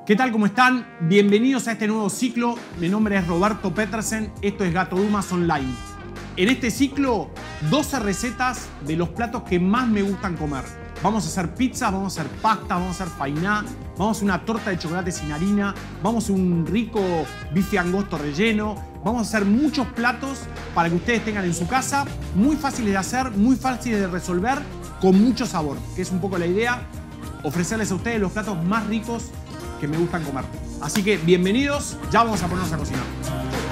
¿Qué tal? ¿Cómo están? Bienvenidos a este nuevo ciclo. Mi nombre es Roberto Petersen. Esto es Gato Dumas Online. En este ciclo, 12 recetas de los platos que más me gustan comer. Vamos a hacer pizzas, vamos a hacer pasta, vamos a hacer fainá, vamos a hacer una torta de chocolate sin harina, vamos a hacer un rico bife angosto relleno, vamos a hacer muchos platos para que ustedes tengan en su casa, muy fáciles de hacer, muy fáciles de resolver, con mucho sabor, que es un poco la idea, ofrecerles a ustedes los platos más ricos que me gustan comer. Así que bienvenidos, ya vamos a ponernos a cocinar.